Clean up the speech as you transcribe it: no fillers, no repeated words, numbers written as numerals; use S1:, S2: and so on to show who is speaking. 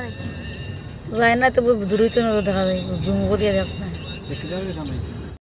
S1: যায় না তো দূরই তো দেখা যায় জুম করিয়া দেখ না
S2: কিভাবে কামাইতো